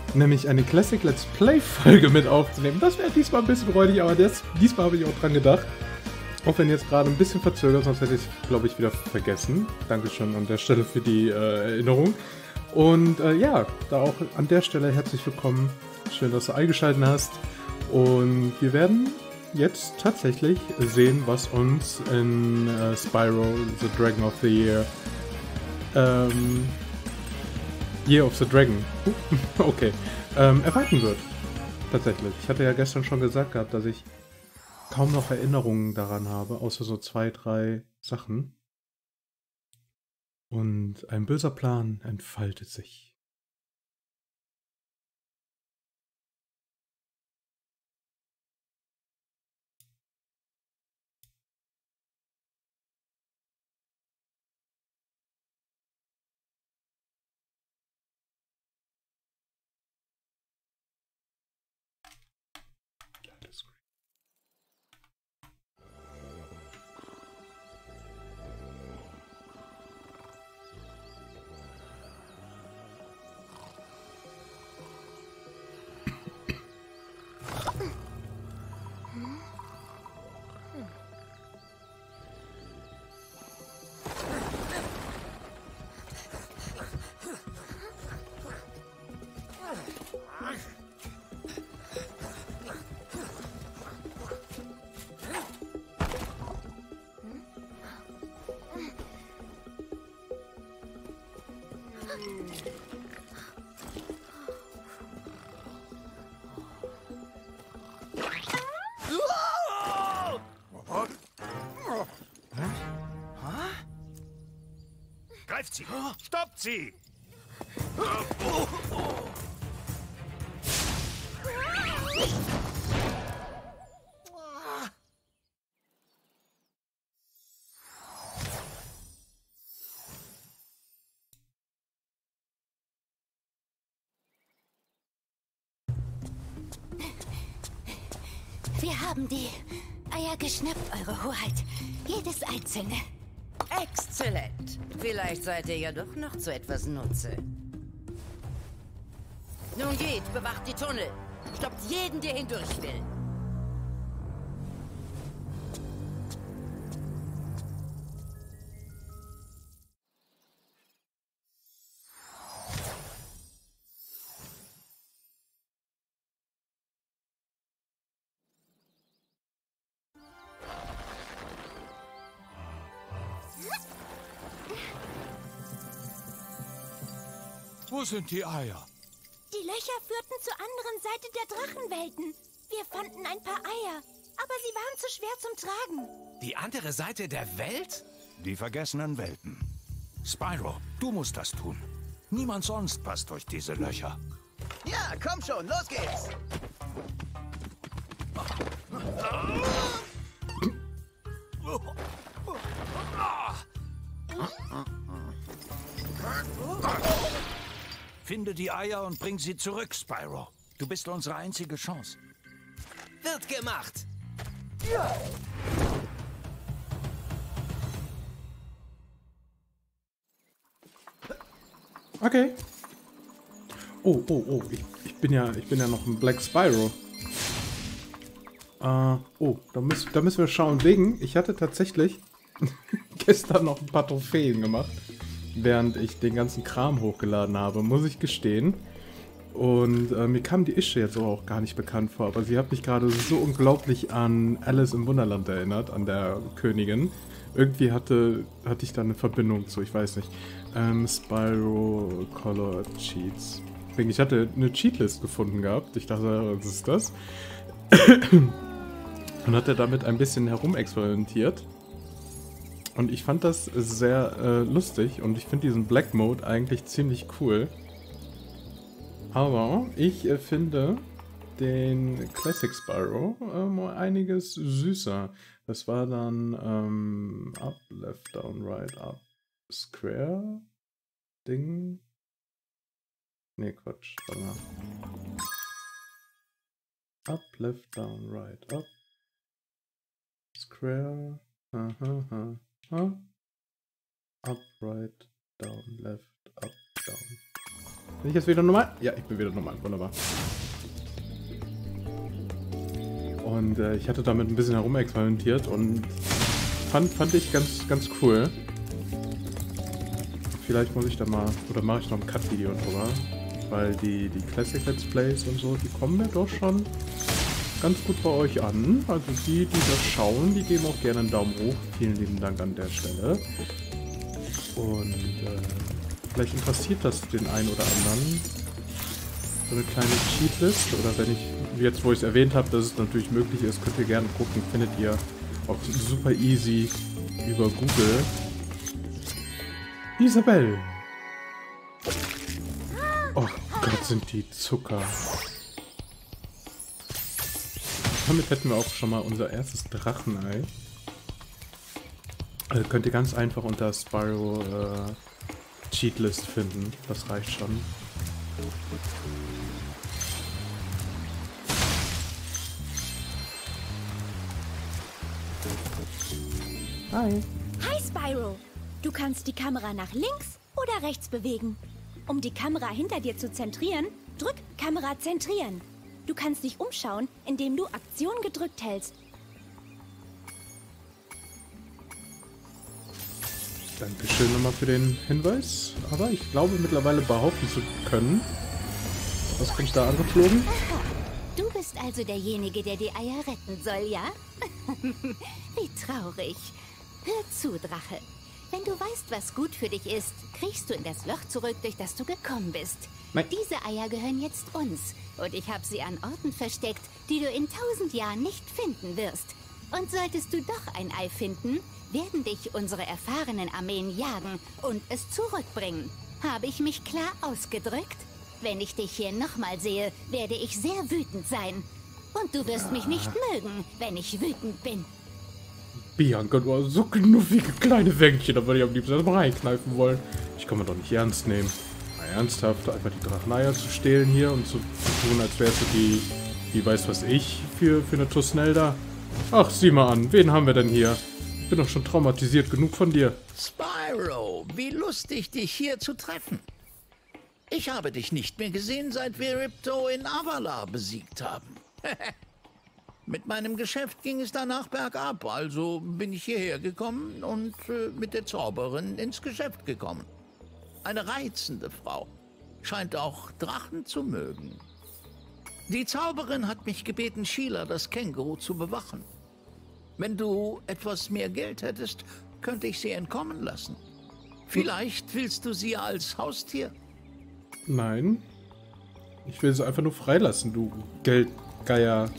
nämlich eine Classic Let's Play Folge mit aufzunehmen. Das wäre diesmal ein bisschen räudig, aber diesmal habe ich auch dran gedacht. Auch wenn jetzt gerade ein bisschen verzögert, sonst hätte ich es, glaube ich, wieder vergessen. Dankeschön an der Stelle für die Erinnerung. Und ja, da auch an der Stelle herzlich willkommen. Schön, dass du eingeschaltet hast. Und wir werden jetzt tatsächlich sehen, was uns in Spyro the Dragon of the Year Year of the Dragon okay, erwarten wird. Tatsächlich. Ich hatte ja gestern schon gesagt gehabt, dass ich kaum noch Erinnerungen daran habe, außer so 2, 3 Sachen. Und ein böser Plan entfaltet sich. Greift sie! Stoppt sie! Wir haben die Eier geschnappt, Eure Hoheit. Jedes einzelne. Exzellent. Vielleicht seid ihr ja doch noch zu etwas Nutze. Nun geht, bewacht die Tunnel. Stoppt jeden, der hindurch will. Wo sind die Eier? Die Löcher führten zur anderen Seite der Drachenwelten. Wir fanden ein paar Eier, aber sie waren zu schwer zum Tragen. Die andere Seite der Welt? Die vergessenen Welten. Spyro, du musst das tun. Niemand sonst passt durch diese Löcher. Ja, komm schon, los geht's! Finde die Eier und bring sie zurück, Spyro. Du bist unsere einzige Chance. Wird gemacht! Okay. Oh, ich bin ja noch ein Black Spyro. Oh, da müssen wir schauen. Wegen, ich hatte tatsächlich gestern noch ein paar Trophäen gemacht, während ich den ganzen Kram hochgeladen habe, muss ich gestehen. Und mir kam die Ische jetzt auch gar nicht bekannt vor, aber sie hat mich gerade so unglaublich an Alice im Wunderland erinnert, an der Königin. Irgendwie hatte ich da eine Verbindung zu, ich weiß nicht. Spyro Color Cheats. Ich hatte eine Cheatlist gefunden gehabt. Ich dachte, was ist das? Und hatte damit ein bisschen herumexperimentiert. Und ich fand das sehr lustig und ich finde diesen Black Mode eigentlich ziemlich cool. Aber ich finde den Classic Spyro mal einiges süßer. Das war dann Up, Left, Down, Right, Up, Square Ding. Ne, Quatsch. Warte mal. Up, Left, Down, Right, Up, Square. Up, Right, Down, Left, Up, Down. Bin ich jetzt wieder normal? Ja, ich bin wieder normal. Wunderbar. Und ich hatte damit ein bisschen herumexperimentiert und fand ich ganz cool. Vielleicht muss ich da mal, oder mache ich noch ein Cut-Video drüber, weil die Classic Let's Plays und so, die kommen mir doch schon ganz gut bei euch an. Also die das schauen, die geben auch gerne einen Daumen hoch. Vielen lieben Dank an der Stelle. Und vielleicht interessiert das den einen oder anderen. So eine kleine Cheatlist. Oder wenn ich, jetzt wo ich es erwähnt habe, dass es natürlich möglich ist, könnt ihr gerne gucken. Findet ihr auch super easy über Google. Isabelle. Oh Gott, sind die Zucker. Damit hätten wir auch schon mal unser erstes Drachenei. Könnt ihr ganz einfach unter Spyro Cheatlist finden. Das reicht schon. Hi. Hi, Spyro. Du kannst die Kamera nach links oder rechts bewegen. Um die Kamera hinter dir zu zentrieren, drück Kamera zentrieren. Du kannst dich umschauen, indem du Aktion gedrückt hältst. Dankeschön nochmal für den Hinweis. Aber ich glaube mittlerweile behaupten zu können. Was kommt da angeflogen? Aha. Du bist also derjenige, der die Eier retten soll, ja? Wie traurig. Hör zu, Drache. Wenn du weißt, was gut für dich ist, kriegst du in das Loch zurück, durch das du gekommen bist. Nein. Diese Eier gehören jetzt uns. Und ich habe sie an Orten versteckt, die du in 1000 Jahren nicht finden wirst. Und solltest du doch ein Ei finden, werden dich unsere erfahrenen Armeen jagen und es zurückbringen. Habe ich mich klar ausgedrückt? Wenn ich dich hier nochmal sehe, werde ich sehr wütend sein. Und du wirst mich nicht mögen, wenn ich wütend bin. Bianca, du hast so knuffige kleine Wänkchen, da würde ich am liebsten erstmal reinkneifen wollen. Ich kann mir doch nicht ernst nehmen. Na, ernsthaft, einfach die Dracheneier zu stehlen hier und zu tun, als wärst du die weiß was ich, für eine Tusnelda. Ach, sieh mal an, wen haben wir denn hier? Ich bin doch schon traumatisiert genug von dir. Spyro, wie lustig, dich hier zu treffen. Ich habe dich nicht mehr gesehen, seit wir Ripto in Avala besiegt haben. Mit meinem Geschäft ging es danach bergab, also bin ich hierher gekommen und mit der Zauberin ins Geschäft gekommen. Eine reizende Frau. Scheint auch Drachen zu mögen. Die Zauberin hat mich gebeten, Sheila, das Känguru, zu bewachen. Wenn du etwas mehr Geld hättest, könnte ich sie entkommen lassen. Vielleicht willst du sie als Haustier? Nein. Ich will sie einfach nur freilassen, du Geldgeier.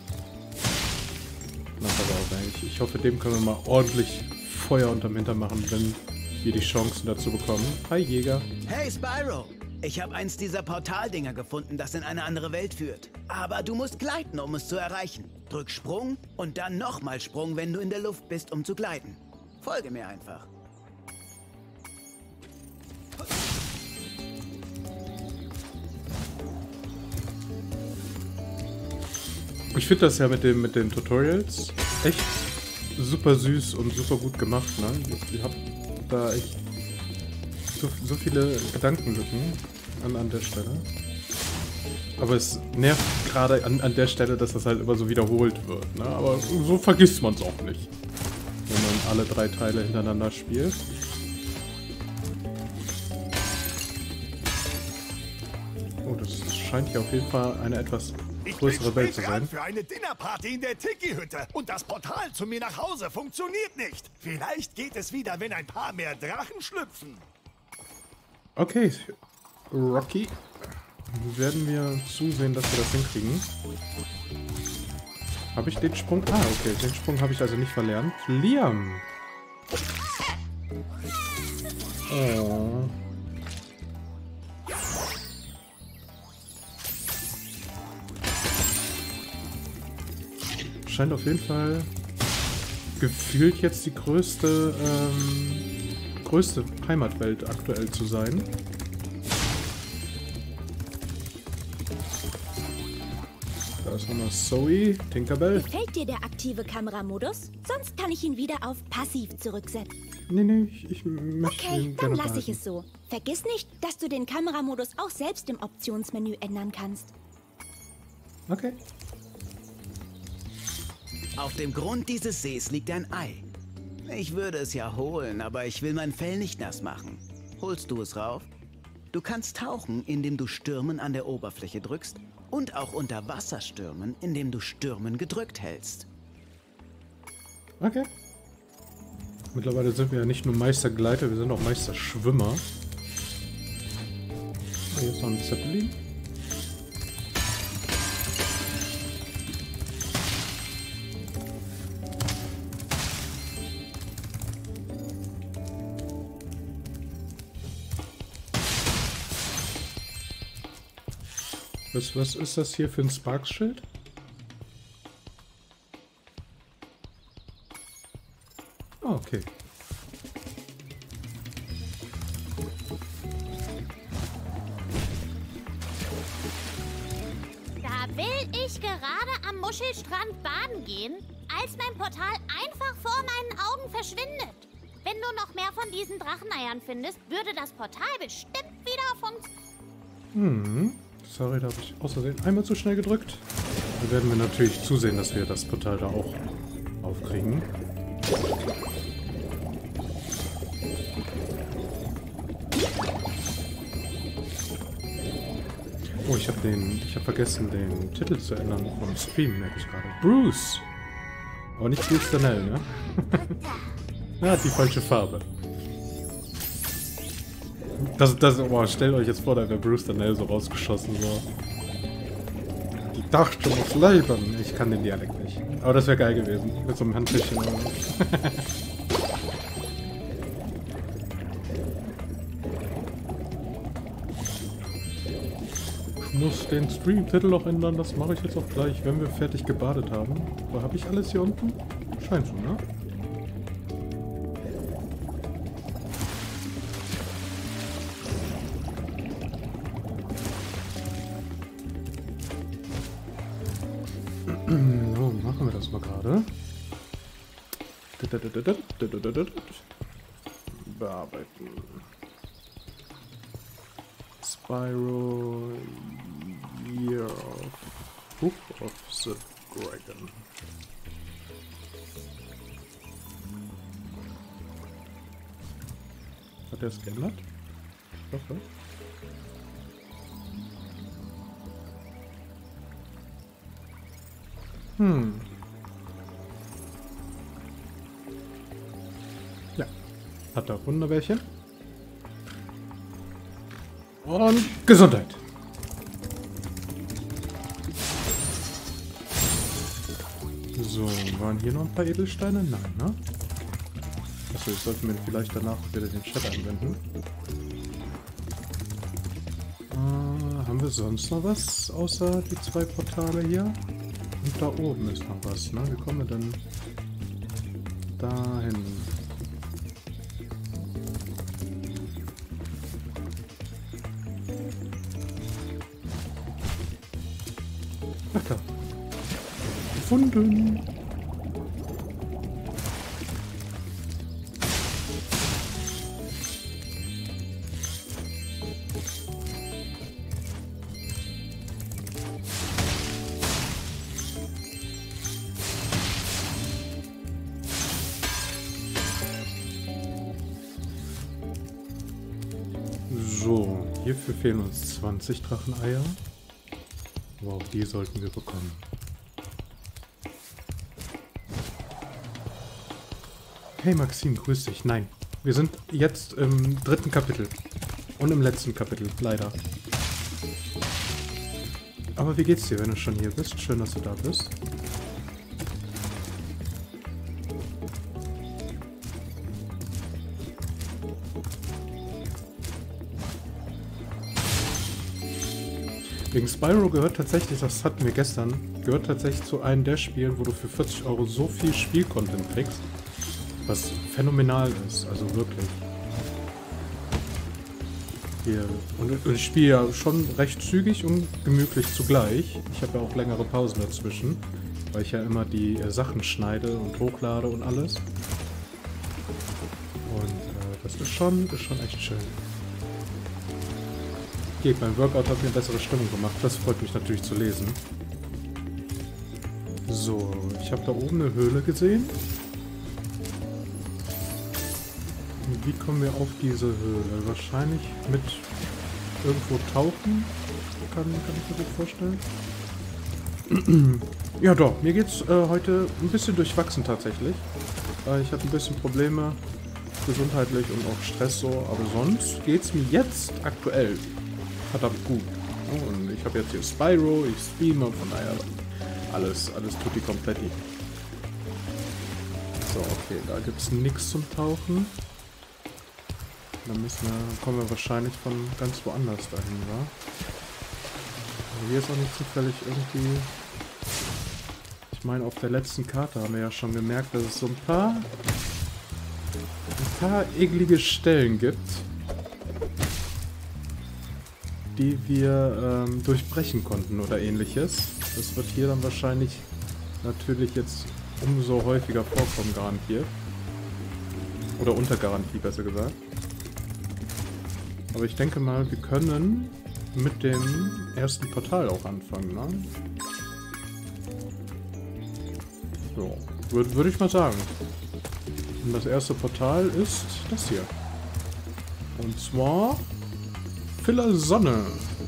Na, pass auf, ey. Ich hoffe, dem können wir mal ordentlich Feuer unterm Hintern machen, wenn wir die Chancen dazu bekommen. Hi, Jäger. Hey, Spyro. Ich habe eins dieser Portaldinger gefunden, das in eine andere Welt führt. Aber du musst gleiten, um es zu erreichen. Drück Sprung und dann nochmal Sprung, wenn du in der Luft bist, um zu gleiten. Folge mir einfach. Ich finde das ja mit den Tutorials echt super süß und super gut gemacht, ne? Ich hab da echt so viele Gedankenlücken an der Stelle. Aber es nervt gerade an der Stelle, dass das halt immer so wiederholt wird, ne? Aber so vergisst man es auch nicht, wenn man alle 3 Teile hintereinander spielt. Oh, das scheint hier auf jeden Fall eine etwas größere Welt zu sein. Für eine Dinnerparty in der Tiki-Hütte und das Portal zu mir nach Hause funktioniert nicht. Vielleicht geht es wieder, wenn ein paar mehr Drachen schlüpfen. Okay, Rocky. Werden wir zusehen, dass wir das hinkriegen. Habe ich den Sprung? Ah, okay. Den Sprung habe ich also nicht verlernt. Liam. Oh. Scheint auf jeden Fall gefühlt jetzt die größte Heimatwelt aktuell zu sein. Da ist nochmal Zoe, Tinkerbell. Gefällt dir der aktive Kameramodus? Sonst kann ich ihn wieder auf passiv zurücksetzen. Nee, ich möchte Okay, ihn dann gerne lasse ich behalten. es so. Vergiss nicht, dass du den Kameramodus auch selbst im Optionsmenü ändern kannst. Okay. Auf dem Grund dieses Sees liegt ein Ei. Ich würde es ja holen, aber ich will mein Fell nicht nass machen. Holst du es rauf? Du kannst tauchen, indem du Stürmen an der Oberfläche drückst und auch unter Wasser stürmen, indem du Stürmen gedrückt hältst. Okay. Mittlerweile sind wir ja nicht nur Meistergleiter, wir sind auch Meisterschwimmer. Ah, hier ist noch ein Zeppelin. Was ist das hier für ein Sparks-Schild? Ah, okay. Da will ich gerade am Muschelstrand baden gehen, als mein Portal einfach vor meinen Augen verschwindet. Wenn du noch mehr von diesen Dracheneiern findest, würde das Portal bestimmt wieder funktionieren. Sorry, da habe ich aus Versehen einmal zu schnell gedrückt. Dann werden wir natürlich zusehen, dass wir das Portal da auch aufkriegen. Oh, ich habe vergessen, den Titel zu ändern vom Stream, merke ich gerade. Bruce! Aber nicht Bruce Danell, ne? Er hat die falsche Farbe. Boah, stellt euch jetzt vor, da wäre Bruce Danell so rausgeschossen, so. Die dachte muss leben. Ich kann den Dialekt nicht. Aber das wäre geil gewesen. Mit so einem Handtäschchen. Ich muss den Stream-Titel noch ändern. Das mache ich jetzt auch gleich, wenn wir fertig gebadet haben. Aber habe ich alles hier unten? Scheint so, ne? So, machen wir das mal gerade. Bearbeiten. Spyro Year of Book of the Dragon. Hat er es geändert? Doch, doch. Ja. Hat er Wunderbärchen. Und Gesundheit. So, waren hier noch ein paar Edelsteine? Nein, ne? Achso, ich sollte mir vielleicht danach wieder den Chat anwenden. Haben wir sonst noch was, außer die zwei Portale hier? Und da oben ist noch was, ne? Wie kommen wir denn dahin? Ach da. Gefunden. So, hierfür fehlen uns 20 Dracheneier. Wow, die sollten wir bekommen. Hey Maxim, grüß dich. Nein, wir sind jetzt im 3. Kapitel. Und im letzten Kapitel, leider. Aber wie geht's dir, wenn du schon hier bist? Schön, dass du da bist. Wegen Spyro gehört tatsächlich, das hatten wir gestern, gehört tatsächlich zu einem der Spielen, wo du für 40 € so viel Spielcontent kriegst, was phänomenal ist, also wirklich. Hier, und ich spiele ja schon recht zügig und gemütlich zugleich. Ich habe ja auch längere Pausen dazwischen, weil ich ja immer die Sachen schneide und hochlade und alles. Das ist schon echt schön. Okay, mein Workout hat mir bessere Stimmung gemacht. Das freut mich natürlich zu lesen. So, ich habe da oben eine Höhle gesehen. Und wie kommen wir auf diese Höhle? Wahrscheinlich mit irgendwo tauchen. Kann ich mir gut vorstellen. Ja doch, mir geht's heute ein bisschen durchwachsen tatsächlich. Ich hatte ein bisschen Probleme gesundheitlich und auch Stress so, aber sonst geht's mir jetzt aktuell verdammt gut. Und ich habe jetzt hier Spyro, ich streame, von daher alles tutti kompletti. So, okay, da gibt's nichts zum Tauchen. Dann kommen wir wahrscheinlich von ganz woanders dahin, wa? Aber hier ist auch nicht zufällig irgendwie... Ich meine, auf der letzten Karte haben wir ja schon gemerkt, dass es so ein paar eklige Stellen gibt, die wir durchbrechen konnten oder ähnliches. Das wird hier dann wahrscheinlich natürlich jetzt umso häufiger vorkommen, garantiert. Oder unter Garantie, besser gesagt. Aber ich denke mal, wir können mit dem ersten Portal auch anfangen, ne? So, würde ich mal sagen. Und das erste Portal ist das hier. Und zwar Villa Sonne.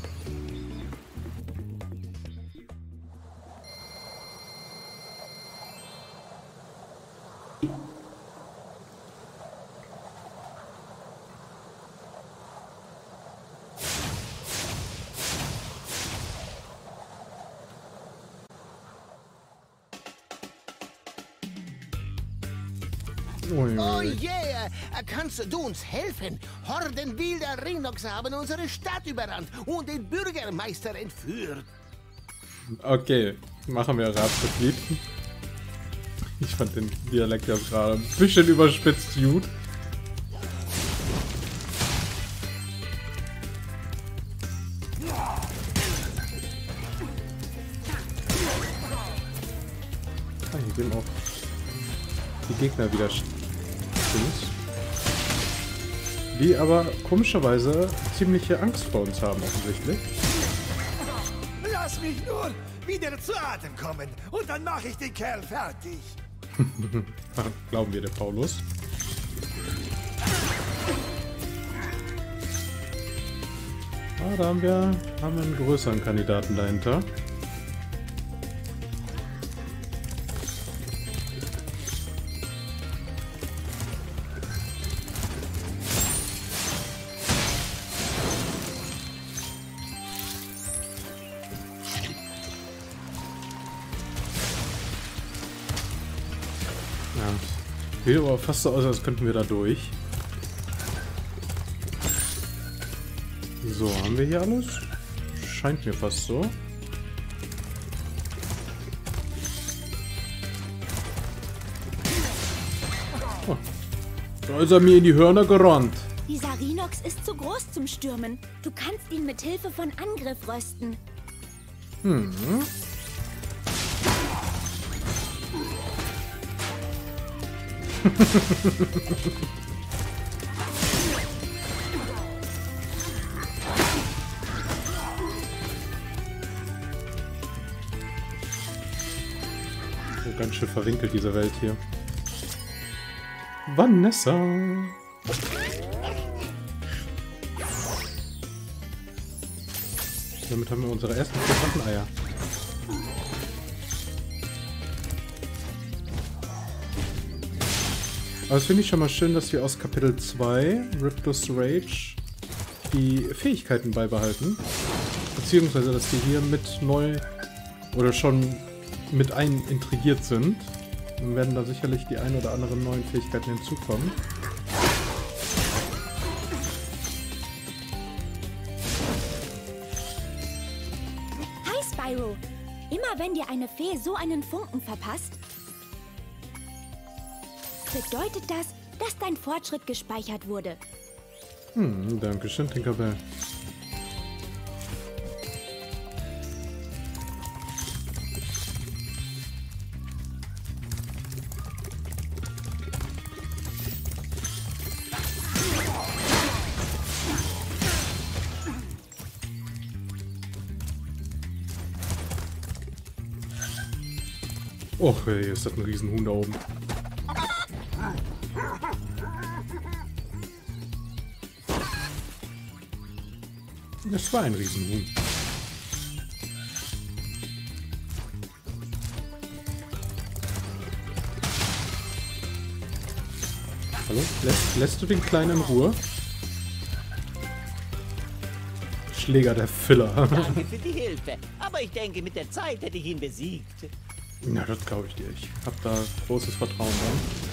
Oh yeah! Kannst du uns helfen? Horden wilder Rhinox haben unsere Stadt überrannt und den Bürgermeister entführt. Okay, machen wir Ratsmitglied. Ich fand den Dialekt ja gerade ein bisschen überspitzt gut. Ah, hier gehen auch die Gegner wieder die aber komischerweise ziemliche Angst vor uns haben, offensichtlich. Lass mich nur wieder zu Atem kommen und dann mache ich den Kerl fertig. Glauben wir, der Paulus. Ah, da haben wir einen größeren Kandidaten dahinter. Sieht aber fast so aus, als könnten wir da durch. So, haben wir hier alles? Scheint mir fast so. Oh, da ist er mir in die Hörner gerannt. Dieser Rhinox ist zu groß zum Stürmen. Du kannst ihn mit Hilfe von Angriff rösten. Oh, ganz schön verwinkelt diese Welt hier. Vanessa! Damit haben wir unsere ersten 4 Dracheneier. Aber das finde ich schon mal schön, dass wir aus Kapitel 2, Ripto's Rage, die Fähigkeiten beibehalten. Beziehungsweise, dass die hier mit neu oder schon mit integriert sind. Dann werden da sicherlich die ein oder anderen neuen Fähigkeiten hinzukommen. Hi Spyro! Immer wenn dir eine Fee so einen Funken verpasst, bedeutet das, dass dein Fortschritt gespeichert wurde. Dankeschön, Tinkerbell. Och, ey, ist das ein Riesenhuhn da oben. Das war ein Riesenhuhn. Hallo? Lässt du den Kleinen in Ruhe? Schläger der Filler. Danke für die Hilfe. Aber ich denke, mit der Zeit hätte ich ihn besiegt. Na, das glaube ich dir. Ich habe da großes Vertrauen dran.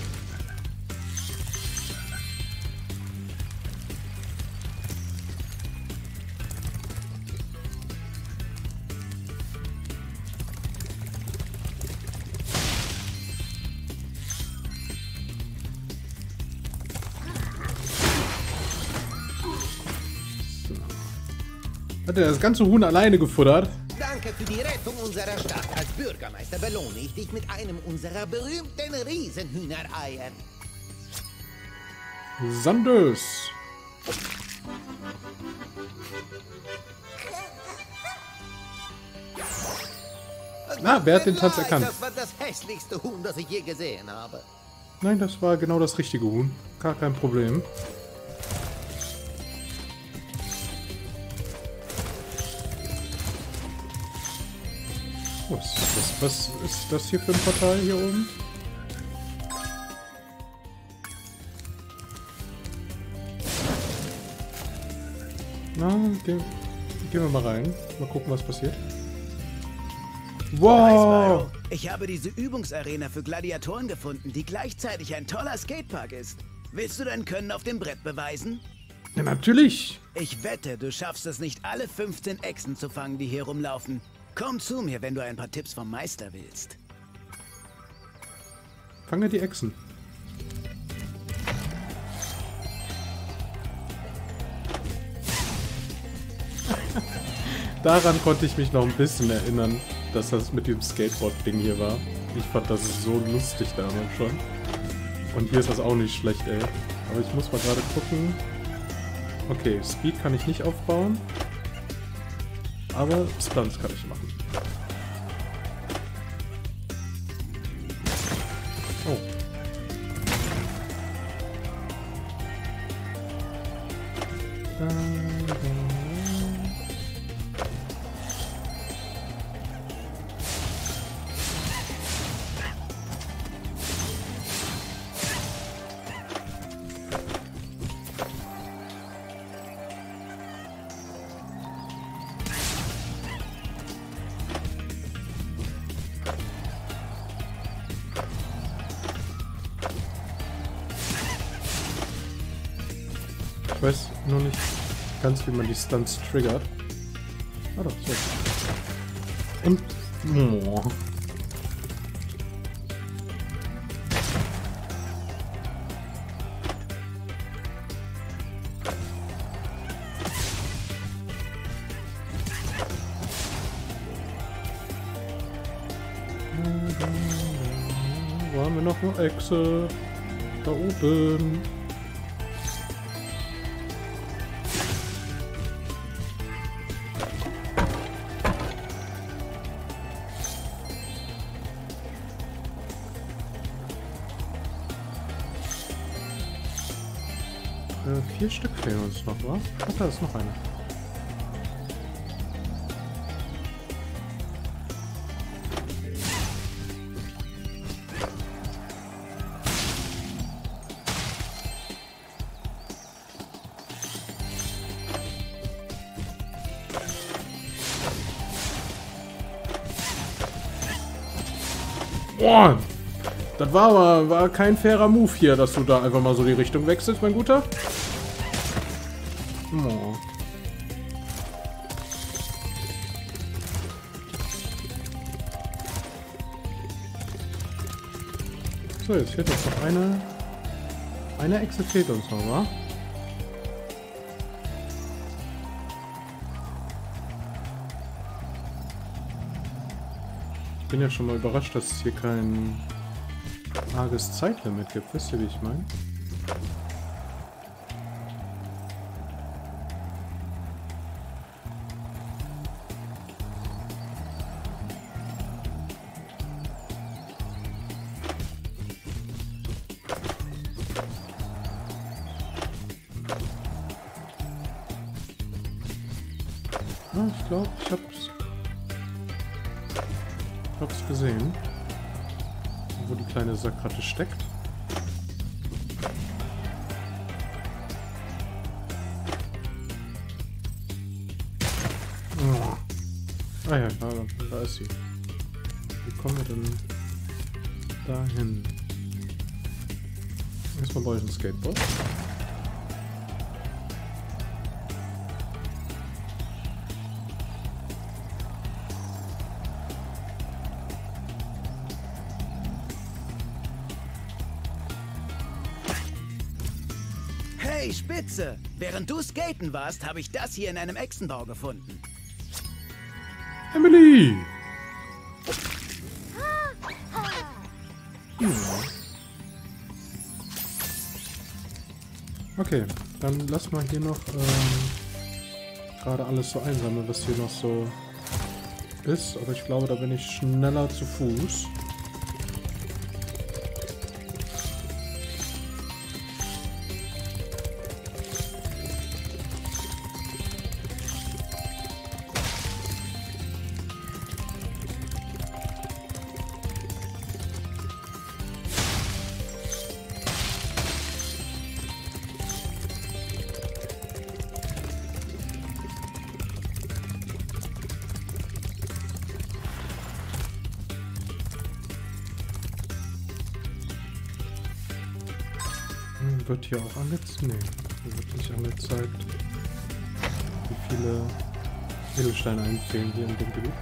Hat er das ganze Huhn alleine gefuttert? Danke für die Rettung unserer Stadt. Als Bürgermeister belohne ich dich mit einem unserer berühmten Riesenhühnereier. Sanders. Na, wer hat den Tanz erkannt? Das war das hässlichste Huhn, das ich je gesehen habe. Nein, das war genau das richtige Huhn. Gar kein Problem. Was ist das hier für ein Portal hier oben? Na, gehen wir mal rein. Mal gucken, was passiert. Wow! Ich habe diese Übungsarena für Gladiatoren gefunden, die gleichzeitig ein toller Skatepark ist. Willst du dein Können auf dem Brett beweisen? Ja, natürlich! Ich wette, du schaffst es nicht, alle 15 Echsen zu fangen, die hier rumlaufen. Komm zu mir, wenn du ein paar Tipps vom Meister willst. Fange die Echsen. Daran konnte ich mich noch ein bisschen erinnern, dass das mit dem Skateboard-Ding hier war. Ich fand das so lustig damals schon. Und hier ist das auch nicht schlecht, ey. Aber ich muss mal gerade gucken. Okay, Speed kann ich nicht aufbauen. Aber Stunts kann ich machen. Oh. Ich weiß nur nicht ganz, wie man die Stunts triggert. Ah doch, so. Und... Oh. Wo haben wir noch eine Echse? Da oben. Vier Stück fehlen uns noch, wa? Ach, da ist noch eine. Boah! Das war kein fairer Move hier, dass du da einfach mal so die Richtung wechselst, mein Guter. Oh. So, jetzt fehlt uns noch eine Echse fehlt uns noch, wa? Ich bin ja schon mal überrascht, dass es hier kein arges Zeitlimit gibt. Wisst ihr, wie ich meine? Ah, ich glaube, ich hab's gesehen. Wo die kleine Sackratte steckt. Oh. Ah ja, da ist sie. Wie kommen wir denn dahin? Erstmal brauche ich ein Skateboard. Hey, Spitze! Während du skaten warst, habe ich das hier in einem Echsenbau gefunden. Emily! Okay, dann lass mal hier noch gerade alles so einsammeln, was hier noch so ist. Aber ich glaube, da bin ich schneller zu Fuß. Wird hier auch angezeigt? Nee, hier wird nicht angezeigt, wie viele Edelsteine einfehlen hier in dem Gebiet.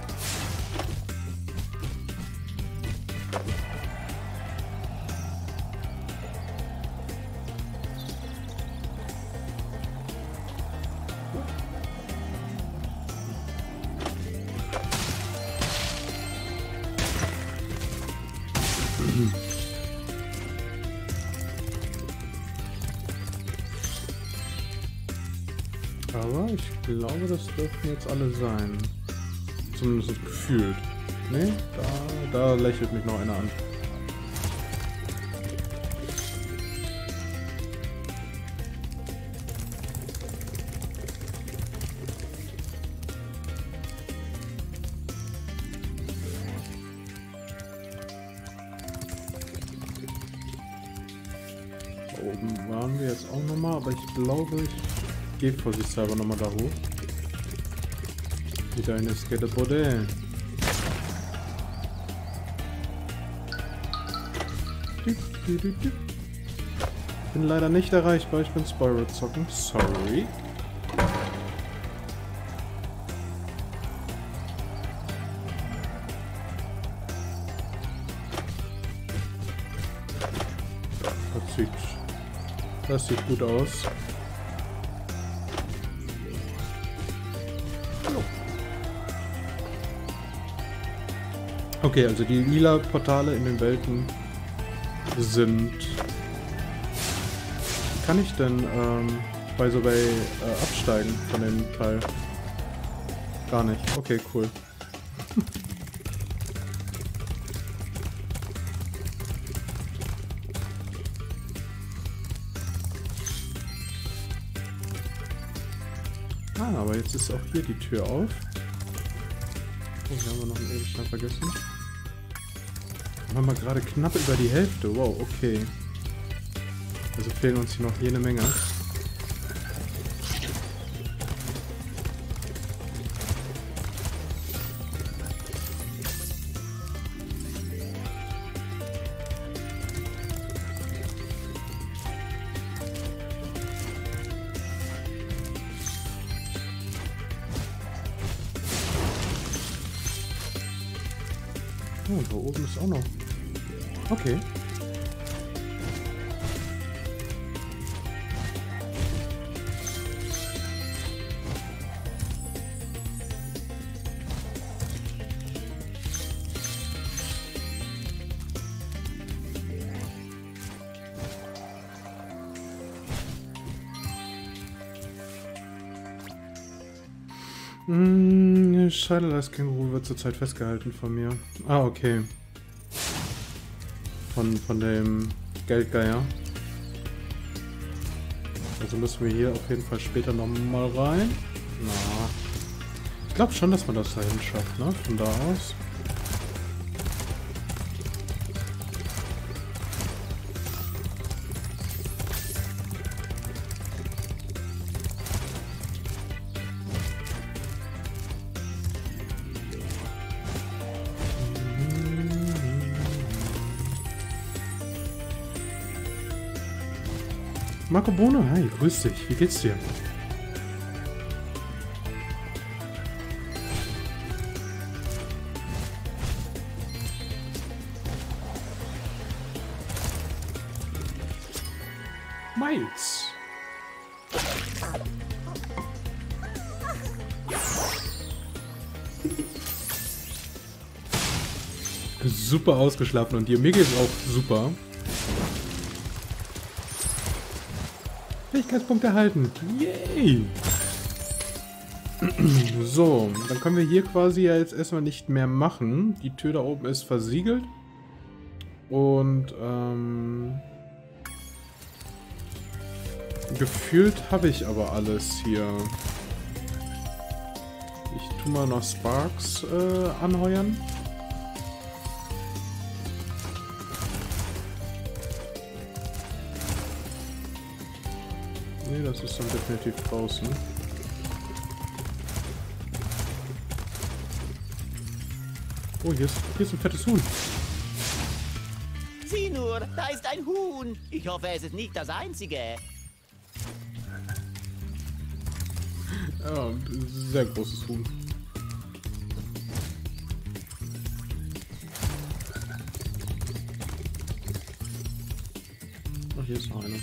Aber ich glaube, das dürften jetzt alle sein. Zumindest gefühlt. Ne? Da lächelt mich noch einer an. Da oben waren wir jetzt auch nochmal, aber ich glaube, ich gehe vorsichtshalber nochmal da hoch. Wieder eine Skateboard. Bin leider nicht erreichbar, ich bin Spyro zocken. Sorry. Das sieht gut aus. Okay, also die lila Portale in den Welten sind... Kann ich denn bei so absteigen von dem Teil? Gar nicht. Okay, cool. Aber jetzt ist auch hier die Tür auf. Oh, hier haben wir noch einen Edelstein vergessen. Dann haben wir gerade knapp über die Hälfte. Wow, okay. Also fehlen uns hier noch jede Menge. Oh, da oben ist auch noch. Okay. Schade, das Känguru wird zurzeit festgehalten von mir. Ah, okay. Von dem Geldgeier. Also müssen wir hier auf jeden Fall später nochmal rein. Na. glaube schon, dass man das dahin schafft, ne? Von da aus. Marco Bono, hi, grüß dich. Wie geht's dir? Miles. Super ausgeschlafen und dir. Mir geht's auch super. Fähigkeitspunkt erhalten. Yay! So, dann können wir hier quasi ja jetzt erstmal nicht mehr machen. Die Tür da oben ist versiegelt. Und, gefühlt habe ich aber alles hier. Ich tue mal noch Sparks anheuern. Nee, das ist dann definitiv draußen. Oh, hier ist ein fettes Huhn. Sieh nur, da ist ein Huhn. Ich hoffe, es ist nicht das einzige. Ja, sehr großes Huhn. Oh, hier ist noch eine.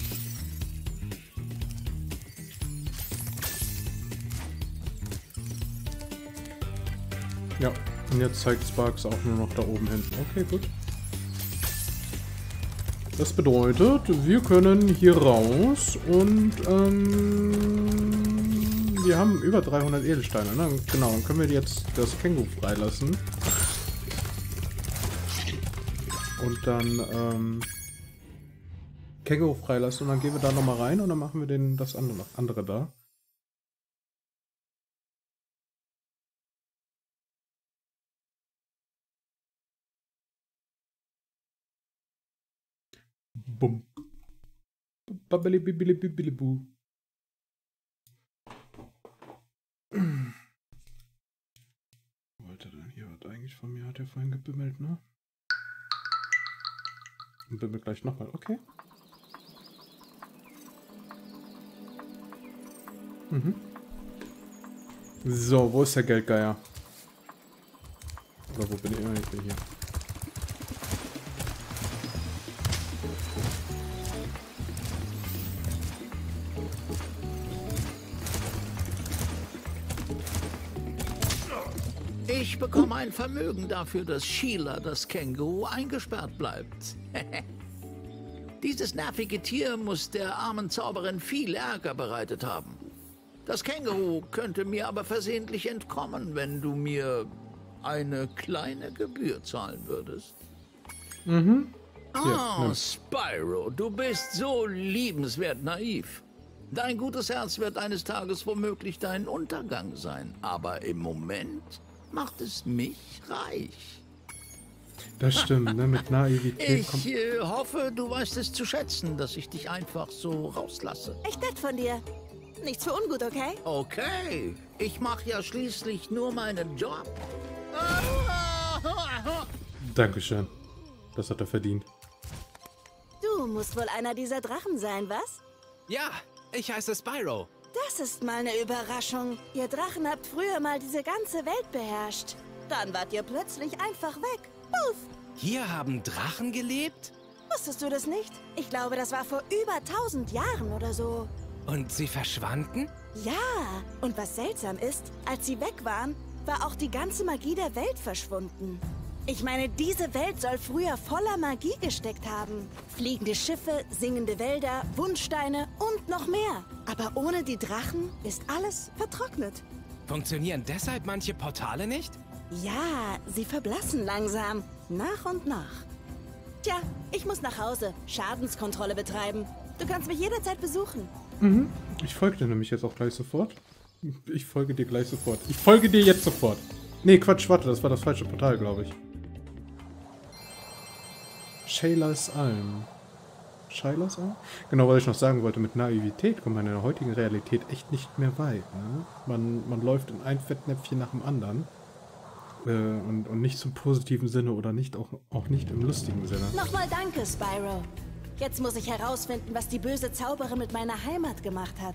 Ja, und jetzt zeigt Sparks auch nur noch da oben hinten. Okay, gut. Das bedeutet, wir können hier raus und wir haben über 300 Edelsteine, ne? Genau, dann können wir jetzt das Känguru freilassen. Und dann Känguru freilassen und dann gehen wir da nochmal rein und dann machen wir das andere da. Bumm. Babbeli bibbeli bibbeli bu. Wollte denn hier was eigentlich von mir? Hat er vorhin gebimmelt, ne? Und bimmelt gleich nochmal, okay. Mhm. So, wo ist der Geldgeier? Oder wo bin ich? Ich bin hier. Ich bekomme ein Vermögen dafür, dass Sheila, das Känguru, eingesperrt bleibt. Dieses nervige Tier muss der armen Zauberin viel Ärger bereitet haben. Das Känguru könnte mir aber versehentlich entkommen, wenn du mir eine kleine Gebühr zahlen würdest. Mhm. Oh, Spyro, du bist so liebenswert naiv. Dein gutes Herz wird eines Tages womöglich dein Untergang sein, aber im Moment macht es mich reich. Das stimmt, ne? Mit Naivität kommt... Ich hoffe, du weißt es zu schätzen, dass ich dich einfach so rauslasse. Echt nett von dir. Nichts für ungut, okay? Okay, ich mache ja schließlich nur meinen Job. Dankeschön. Das hat er verdient. Du musst wohl einer dieser Drachen sein, was? Ja, ich heiße Spyro. Das ist mal eine Überraschung. Ihr Drachen habt früher mal diese ganze Welt beherrscht. Dann wart ihr plötzlich einfach weg. Puff! Hier haben Drachen gelebt? Wusstest du das nicht? Ich glaube, das war vor über 1000 Jahren oder so. Und sie verschwanden? Ja, und was seltsam ist, als sie weg waren, war auch die ganze Magie der Welt verschwunden. Ich meine, diese Welt soll früher voller Magie gesteckt haben. Fliegende Schiffe, singende Wälder, Wunschsteine und noch mehr. Aber ohne die Drachen ist alles vertrocknet. Funktionieren deshalb manche Portale nicht? Ja, sie verblassen langsam, nach und nach. Tja, ich muss nach Hause, Schadenskontrolle betreiben. Du kannst mich jederzeit besuchen. Mhm. Ich folge dir nämlich jetzt auch gleich sofort. Ich folge dir gleich sofort. Ich folge dir jetzt sofort. Nee, Quatsch, warte, das war das falsche Portal, glaube ich. Shaylas Alm. Shaylas Alm? Genau, was ich noch sagen wollte, mit Naivität kommt man in der heutigen Realität echt nicht mehr weit. Ne? Man läuft in ein Fettnäpfchen nach dem anderen. Und nicht zum positiven Sinne oder nicht auch nicht im lustigen Sinne. Nochmal danke, Spyro. Jetzt muss ich herausfinden, was die böse Zauberin mit meiner Heimat gemacht hat.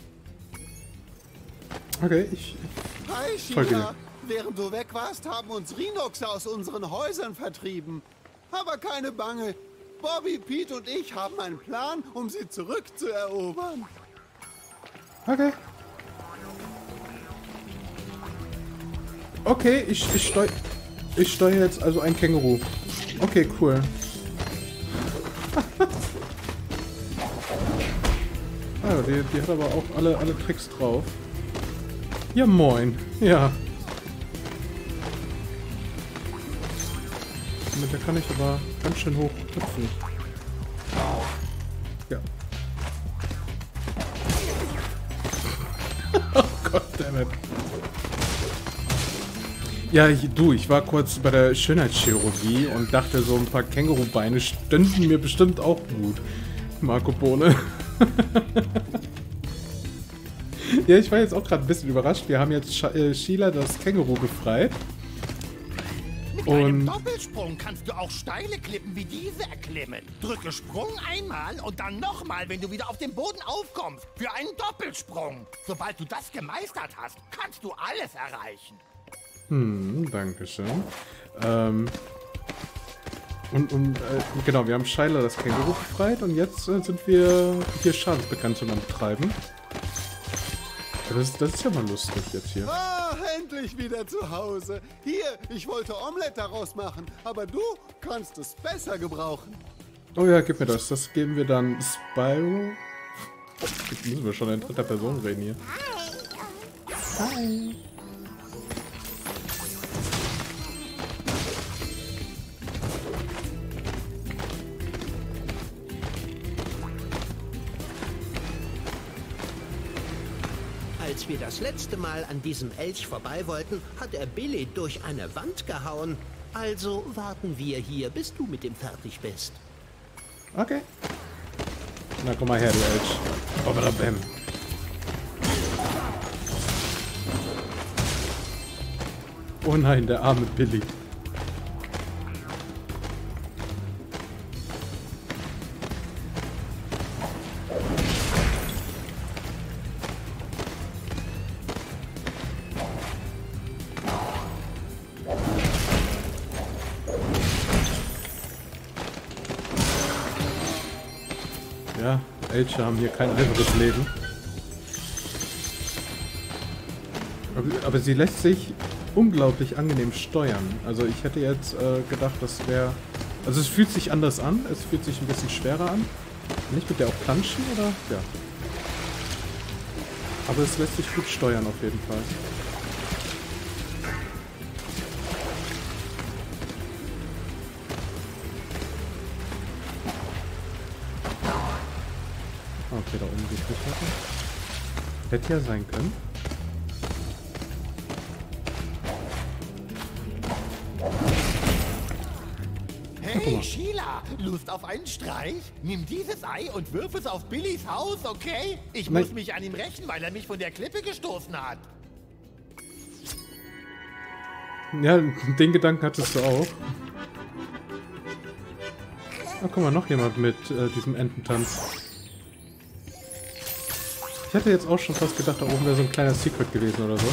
Okay, Hi, folge dir. Sheila. Während du weg warst, haben uns Rhinoxe aus unseren Häusern vertrieben. Aber keine Bange. Bobby, Pete und ich haben einen Plan, um sie zurückzuerobern. Okay. Okay, ich steuere jetzt also ein Känguru. Okay, cool. Ah, die hat aber auch alle Tricks drauf. Ja, moin. Ja. Mit der kann ich aber ganz schön hoch hüpfen. Ja. Oh Goddammit. Ja, ich war kurz bei der Schönheitschirurgie und dachte, so ein paar Kängurubeine stünden mir bestimmt auch gut. Marco Bohne. Ja, ich war jetzt auch gerade ein bisschen überrascht. Wir haben jetzt Sheila das Känguru befreit. Mit einem Doppelsprung kannst du auch steile Klippen wie diese erklimmen. Drücke Sprung einmal und dann nochmal, wenn du wieder auf dem Boden aufkommst. Für einen Doppelsprung. Sobald du das gemeistert hast, kannst du alles erreichen. Dankeschön. Genau, wir haben Sheila das Känguru befreit und jetzt sind wir hier Schadensbegrenzung am Betreiben. Das ist ja mal lustig jetzt hier. Ah, endlich wieder zu Hause. Hier, ich wollte Omelette daraus machen, aber du kannst es besser gebrauchen. Oh ja, gib mir das. Das geben wir dann Spyro. Jetzt müssen wir schon in dritter Person reden hier. Hi. Als wir das letzte Mal an diesem Elch vorbei wollten, hat er Billy durch eine Wand gehauen. Also warten wir hier, bis du mit ihm fertig bist. Okay. Na, komm mal her, du Elch. Oh, bam. Oh nein, der arme Billy. Ja, Elche haben hier kein einfaches Leben. Aber sie lässt sich unglaublich angenehm steuern. Also ich hätte jetzt gedacht, das wäre... Also es fühlt sich anders an. Es fühlt sich ein bisschen schwerer an. Nicht mit der auch planschen, oder? Ja. Aber es lässt sich gut steuern auf jeden Fall. Okay, da oben geht's nicht weiter. Hätte ja sein können. Hey, Sheila, Lust auf einen Streich? Nimm dieses Ei und wirf es auf Billys Haus, okay? Ich muss mich an ihm rächen, weil er mich von der Klippe gestoßen hat. Ja, den Gedanken hattest du auch. Oh, guck mal, noch jemand mit diesem Ententanz. Ich hätte jetzt auch schon fast gedacht, da oben wäre so ein kleiner Secret gewesen oder so.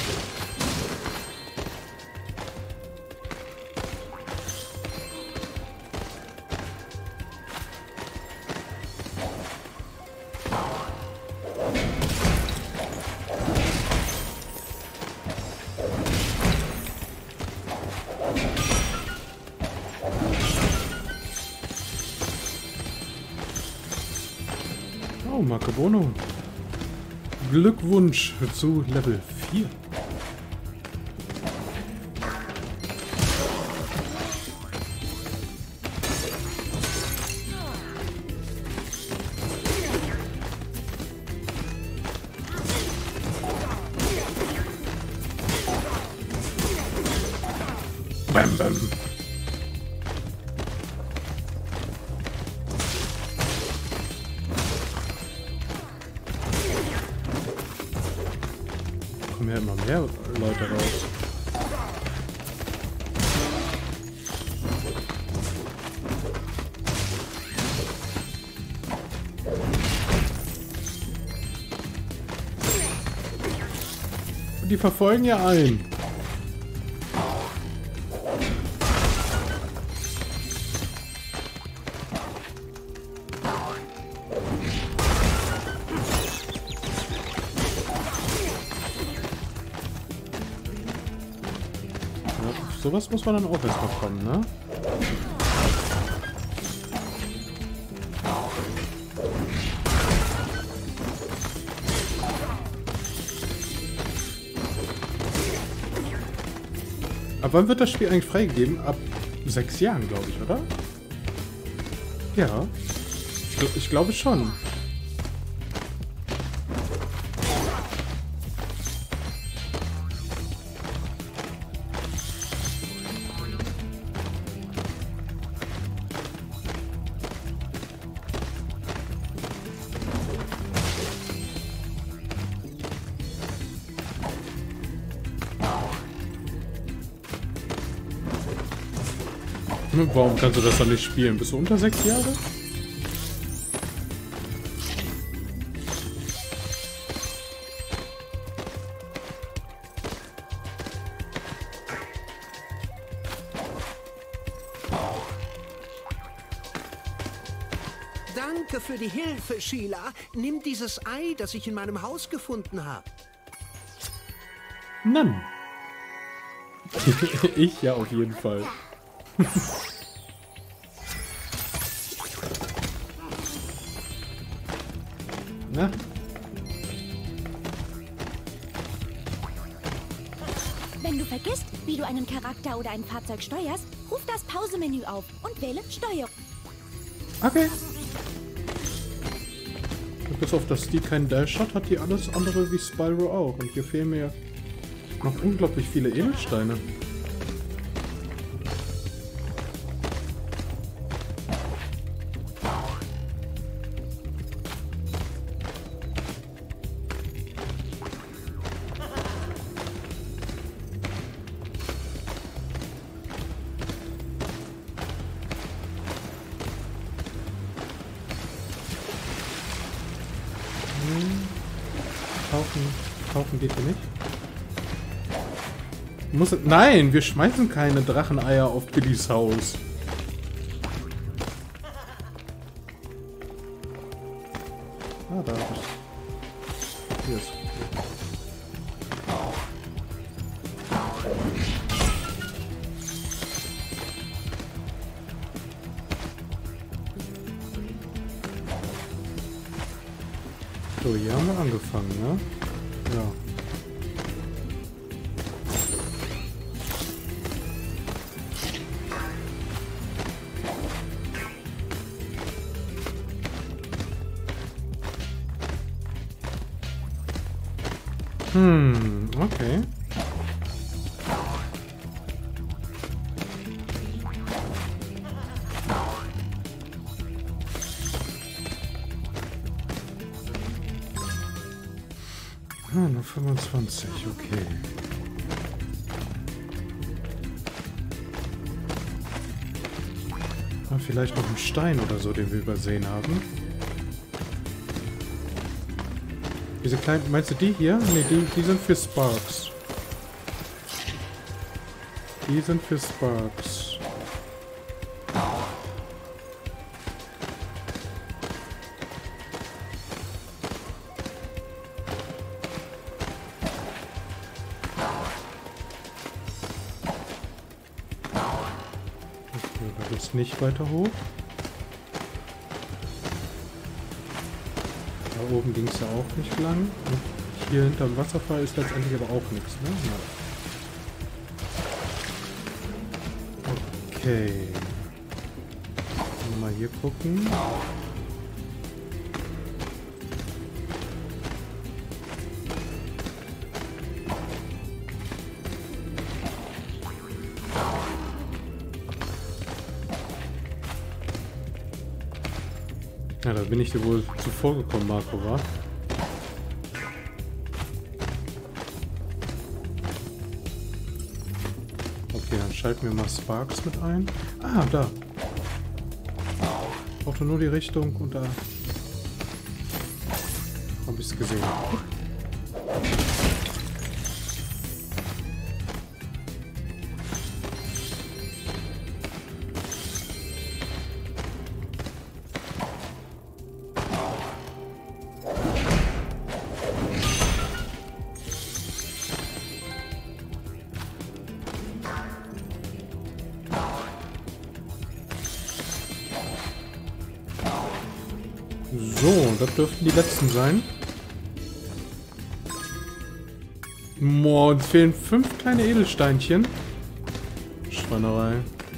Oh, Marco Bono. Glückwunsch zu Level 4. bam, bam. Kommen ja immer mehr Leute raus. Die verfolgen ja einen. Ja, sowas muss man dann auch erstmal kommen, ne? Ab wann wird das Spiel eigentlich freigegeben? Ab 6 Jahren, glaube ich, oder? Ja. Ich glaube schon. Warum kannst du das dann nicht spielen? Bist du unter 6 Jahre? Danke für die Hilfe, Sheila. Nimm dieses Ei, das ich in meinem Haus gefunden habe. Nein. Ich ja auf jeden Fall. Na? Wenn du vergisst, wie du einen Charakter oder ein Fahrzeug steuerst, ruf das Pause-Menü auf und wähle Steuerung. Okay. Bis auf dass die keinen Dash hat, hat die alles andere wie Spyro auch. Und hier fehlen mir noch unglaublich viele Edelsteine. Tauchen geht hier nicht. Nein, wir schmeißen keine Dracheneier auf Billys Haus. Ah, da hab ich. Hier ist. So, hier haben wir angefangen, ne? Ja. Okay. Nur 25, okay. Vielleicht noch ein Stein oder so, den wir übersehen haben. Diese kleinen, meinst du die hier? Ne, die sind für Sparks. Die sind für Sparks. Nicht weiter hoch. Da oben ging es ja auch nicht lang. Und hier hinterm Wasserfall ist letztendlich aber auch nichts, ne? Ja. Okay. Mal hier gucken. Ja, da bin ich dir wohl zuvor gekommen, Marco, wa? Okay, dann schalten wir mal Sparks mit ein. Ah, da. Brauchte nur die Richtung und da habe ich es gesehen. So, das dürften die letzten sein. Boah, uns fehlen 5 kleine Edelsteinchen. Schweinerei.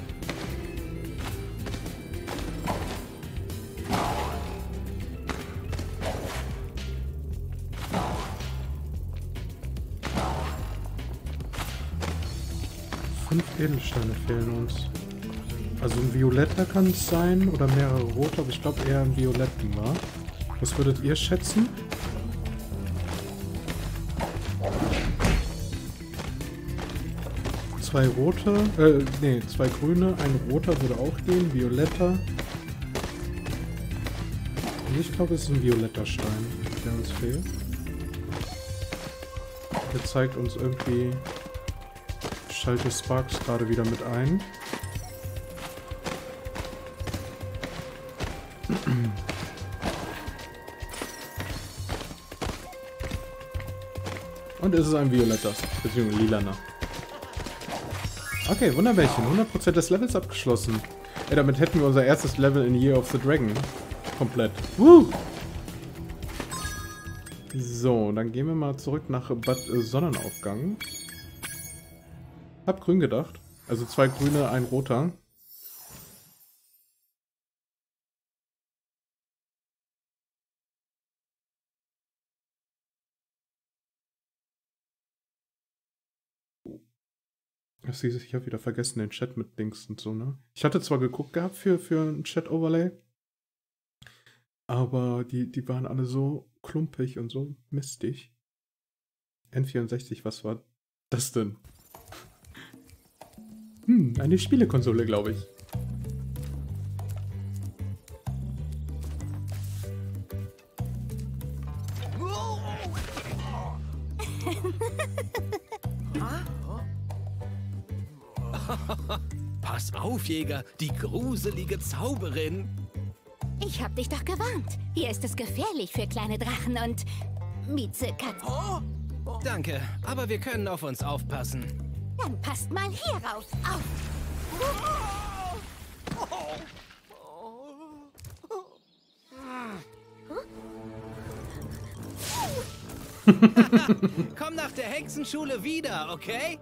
Edelsteine fehlen uns. Also ein Violetter kann es sein oder mehrere rote, aber ich glaube eher ein Violetten war. Was würdet ihr schätzen? Zwei rote, nee, 2 grüne, ein roter würde auch gehen, Violetter. Und ich glaube, es ist ein violetter Stein, der uns fehlt. Der zeigt uns irgendwie... Ich schalte Sparks gerade wieder mit ein. Und es ist ein violetter, beziehungsweise lilaner. Okay, Wunderbärchen. 100% des Levels abgeschlossen. Ja, damit hätten wir unser erstes Level in Year of the Dragon. Komplett. So, dann gehen wir mal zurück nach Bad Sonnenaufgang. Hab grün gedacht. Also 2 grüne, ein roter. Ich habe wieder vergessen, den Chat mit Dings und so, ne? Ich hatte zwar geguckt gehabt für ein Chat-Overlay, aber die waren alle so klumpig und so mistig. N64, was war das denn? Eine Spielekonsole, glaube ich. Pass auf, Jäger, die gruselige Zauberin. Ich hab dich doch gewarnt. Hier ist es gefährlich für kleine Drachen und Miezekatzen. Danke, aber wir können auf uns aufpassen. Dann passt mal hierauf auf. Komm nach der Hexenschule wieder, okay?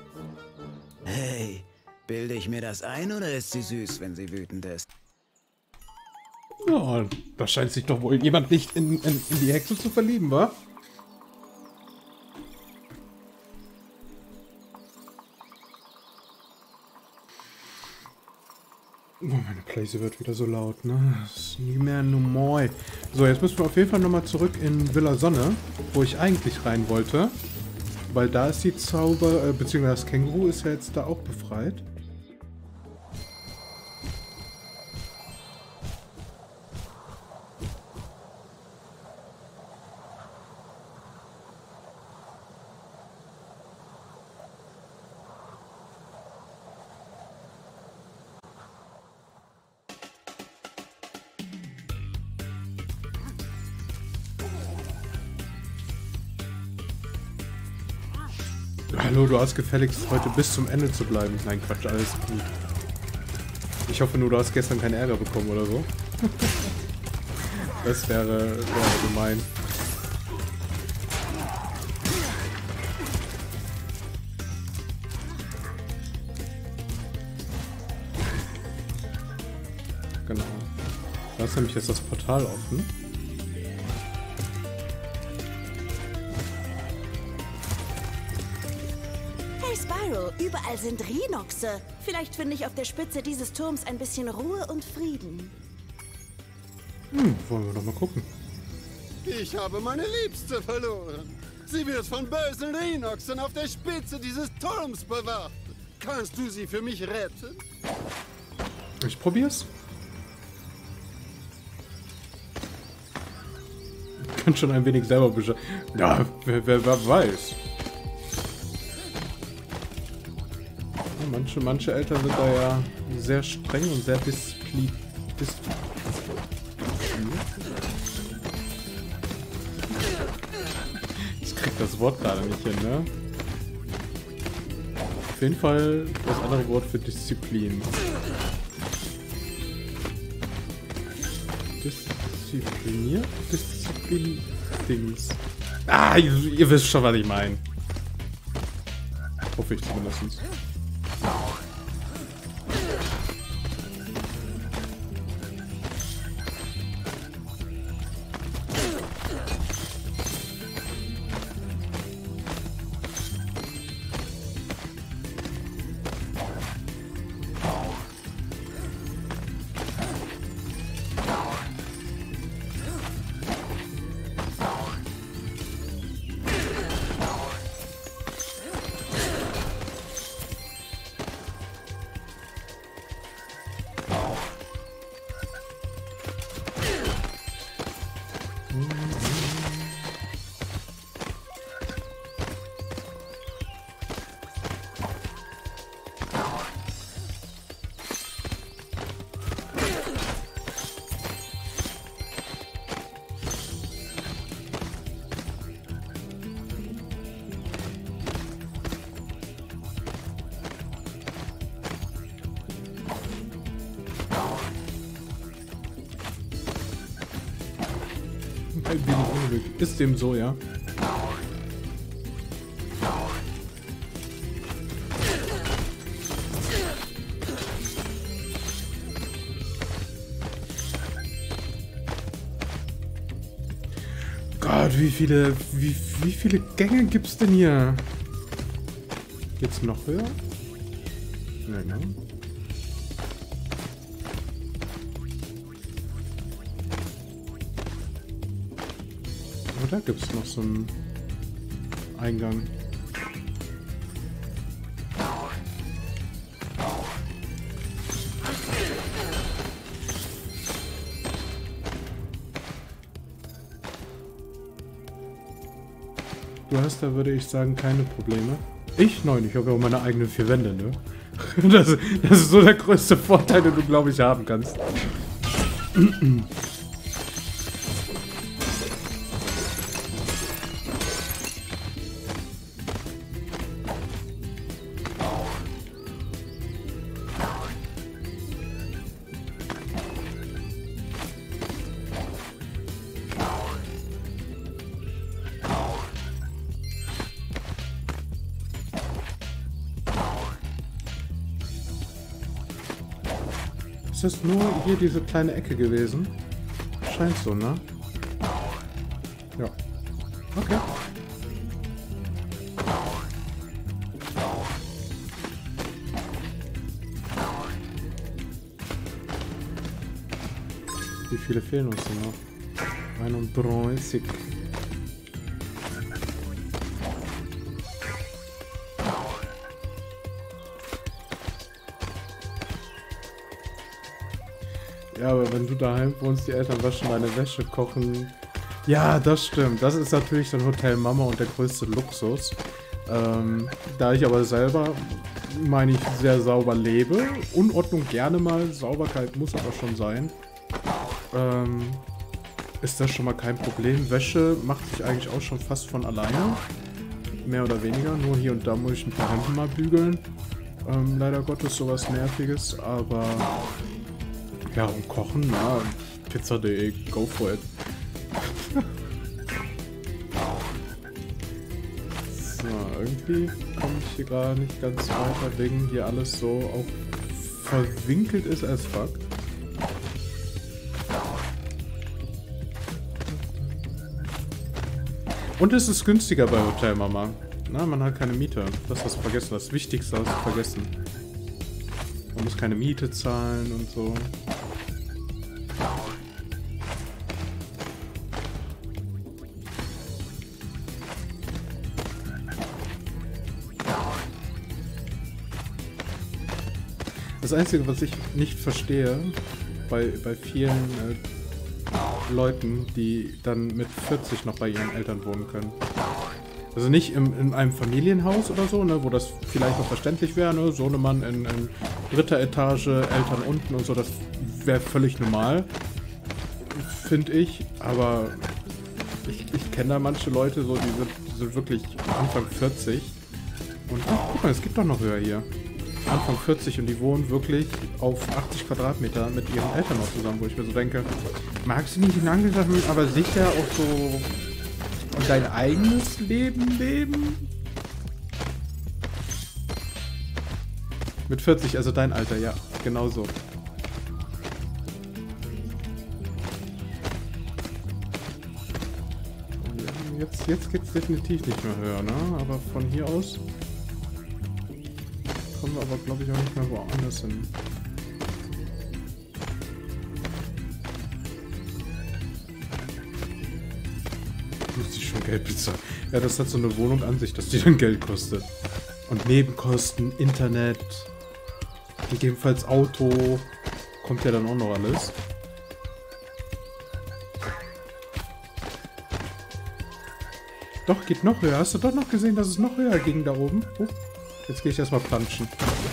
Hey, bilde ich mir das ein oder ist sie süß, wenn sie wütend ist? Ja, da scheint sich doch wohl jemand nicht in die Hexe zu verlieben, wa? Oh, meine Playse wird wieder so laut, ne? Das ist nie mehr normal. So, jetzt müssen wir auf jeden Fall nochmal zurück in Villa Sonne, wo ich eigentlich rein wollte. Weil da ist die Zauber, beziehungsweise das Känguru ist ja jetzt da auch befreit. Hallo, du hast gefälligst heute bis zum Ende zu bleiben. Nein, Quatsch, alles gut. Ich hoffe nur, du hast gestern keinen Ärger bekommen oder so. Das wäre gemein. Genau. Da ist nämlich jetzt das Portal offen. Überall sind Rhinoxe. Vielleicht finde ich auf der Spitze dieses Turms ein bisschen Ruhe und Frieden. Wollen wir doch mal gucken. Ich habe meine Liebste verloren. Sie wird von bösen Rhinoxen auf der Spitze dieses Turms bewacht. Kannst du sie für mich retten? Ich probier's. Ich kann schon ein wenig selber beschreiben. Ja, wer weiß. Ja, manche Eltern sind da ja sehr streng und sehr diszipliniert. Ich krieg das Wort gerade nicht hin, ne? Auf jeden Fall das andere Wort für Disziplin. Diszipliniert? Disziplin-Dings. Ah, ihr wisst schon, was ich meine. Hoffe ich zumindest. Ein wenig unruhig. Ist dem so, ja? Gott, wie viele Gänge gibt's denn hier? Geht's noch höher? Nein, nein. Da gibt es noch so einen Eingang. Du hast da, würde ich sagen, keine Probleme. Ich? Nein, ich habe ja auch meine eigenen 4 Wände, ne? Das ist so der größte Vorteil, den du, glaube ich, haben kannst. Ist das nur hier diese kleine Ecke gewesen? Scheint so, ne? Ja. Okay. Wie viele fehlen uns denn noch? 31. Ja, aber wenn du daheim wohnst, die Eltern waschen deine Wäsche, kochen. Ja, das stimmt. Das ist natürlich dann Hotel Mama und der größte Luxus. Da ich aber selber, meine ich, sehr sauber lebe. Unordnung gerne mal, Sauberkeit muss aber schon sein. Ist das schon mal kein Problem. Wäsche macht sich eigentlich auch schon fast von alleine. Mehr oder weniger. Nur hier und da muss ich ein paar Hemden mal bügeln. Leider Gottes sowas Nerviges, aber... Ja, und kochen, na, pizza.de, go for it. So, irgendwie komme ich hier gerade nicht ganz weiter, wegen hier alles so auch verwinkelt ist als fuck. Und es ist günstiger bei Hotel Mama. Na, man hat keine Miete. Das hast du vergessen, das Wichtigste hast du vergessen. Man muss keine Miete zahlen und so. Das Einzige, was ich nicht verstehe, bei vielen Leuten, die dann mit 40 noch bei ihren Eltern wohnen können. Also nicht in einem Familienhaus oder so, ne, wo das vielleicht noch verständlich wäre, ne, Sohnemann in 3. Etage, Eltern unten und so, das wäre völlig normal, finde ich, aber ich kenne da manche Leute, so, die sind wirklich Anfang 40 und guck mal, es gibt doch noch höher hier. Anfang 40 und die wohnen wirklich auf 80 Quadratmeter mit ihren Eltern noch zusammen, wo ich mir so denke, magst du nicht in Angesachen, aber sicher auch so dein eigenes Leben leben? Mit 40, also dein Alter, ja, genau so. Jetzt geht's definitiv nicht mehr höher, ne? Aber von hier aus kommen wir aber, glaube ich, auch nicht mehr woanders hin. Muss die schon Geld bezahlen? Ja, das hat so eine Wohnung an sich, dass die dann Geld kostet. Und Nebenkosten, Internet, gegebenenfalls Auto, kommt ja dann auch noch alles. Doch, geht noch höher. Hast du doch noch gesehen, dass es noch höher ging da oben? Jetzt gehe ich erstmal planschen.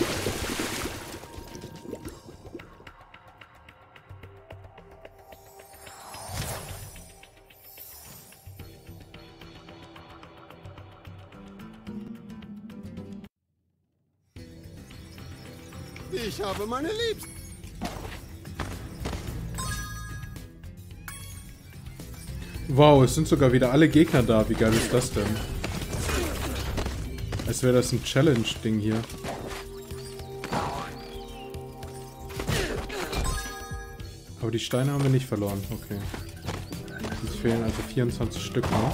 Ich habe meine Liebsten. Wow, es sind sogar wieder alle Gegner da. Wie geil ist das denn? Als wäre das ein Challenge-Ding hier. Aber die Steine haben wir nicht verloren. Okay. Uns fehlen also 24 Stück noch.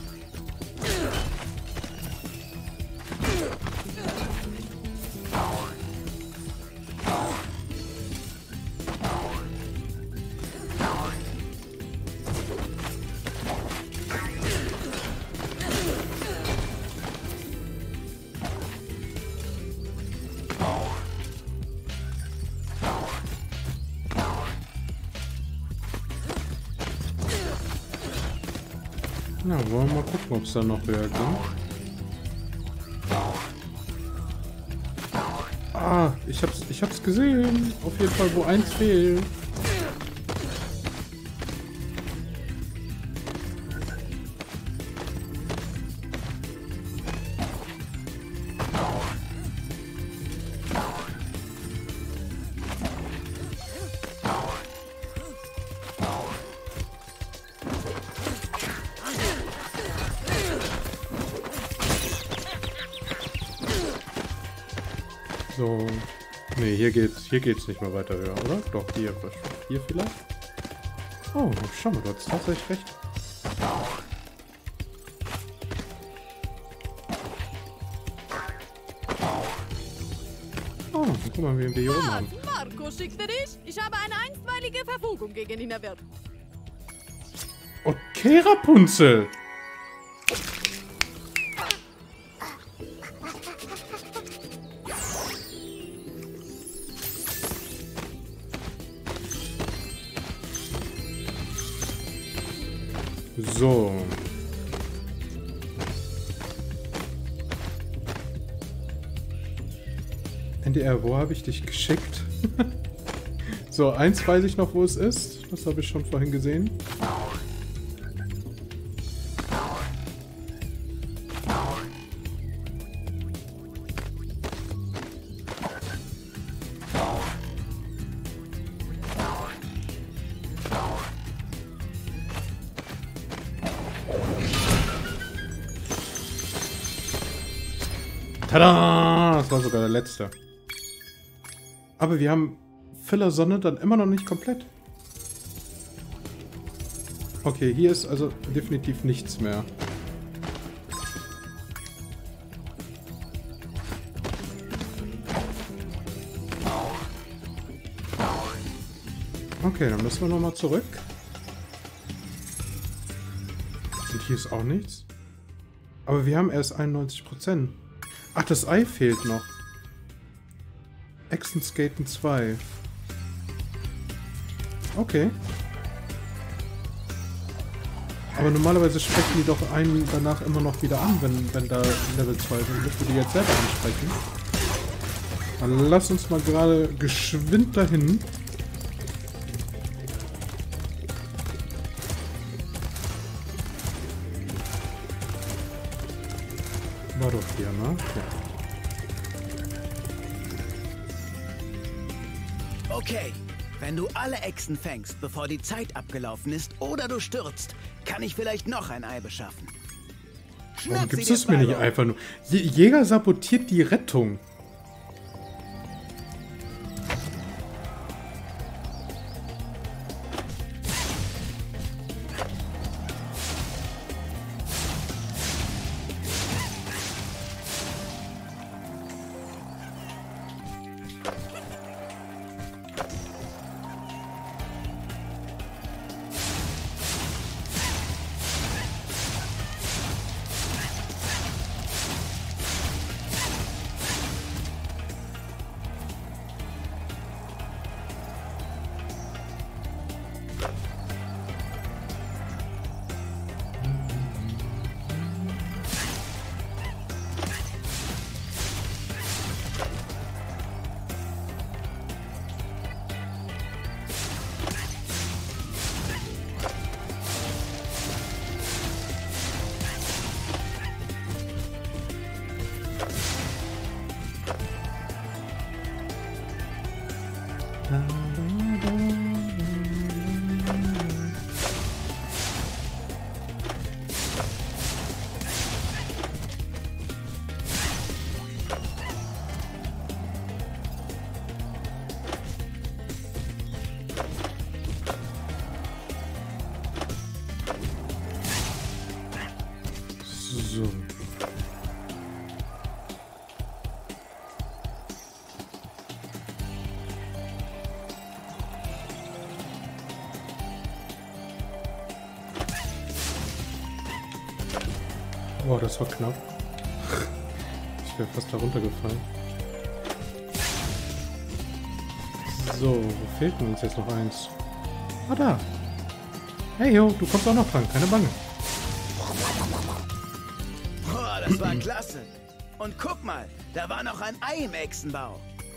Na, wollen wir mal gucken, ob es da noch höher ging. Ah, ich hab's gesehen. Auf jeden Fall, wo eins fehlt. So. Ne, hier geht's nicht mehr weiter höher, oder? Doch, hier vielleicht? Oh, schau mal, du hast tatsächlich recht. Oh, guck mal, wie wir hier oben haben. Marco schickte dich. Ich habe eine einstweilige Verfügung gegen ihn erwirkt. Okay, Rapunzel. So. NDR, wo habe ich dich geschickt? So, eins weiß ich noch, wo es ist. Das habe ich schon vorhin gesehen. Tada! Das war sogar der letzte. Aber wir haben Filler Sonne dann immer noch nicht komplett. Okay, hier ist also definitiv nichts mehr. Okay, dann müssen wir nochmal zurück. Und hier ist auch nichts. Aber wir haben erst 91%. Ach, das Ei fehlt noch. Echsenskaten 2. Okay. Aber normalerweise sprechen die doch einen danach immer noch wieder an, wenn da Level 2 sind. Müssen wir die jetzt selber ansprechen. Dann lass uns mal gerade geschwind dahin. War doch hier, ne? Ja. Okay. Wenn du alle Echsen fängst, bevor die Zeit abgelaufen ist, oder du stürzt, kann ich vielleicht noch ein Ei beschaffen. Warum gibst du es mir nicht einfach nur? Jäger sabotiert die Rettung. So. Oh, das war knapp. Ich wäre fast da runtergefallen. So, wo fehlt uns jetzt noch eins? Ah, da. Hey, yo, du kommst auch noch dran, keine Bange. Boah, das war klasse. Und guck mal, da war noch ein Ei im Echsenbau.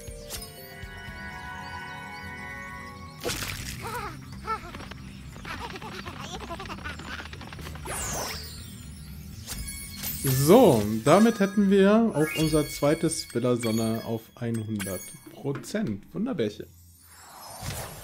So, damit hätten wir auch unser zweites Villa Sonne auf 100%. Wunderbärchen.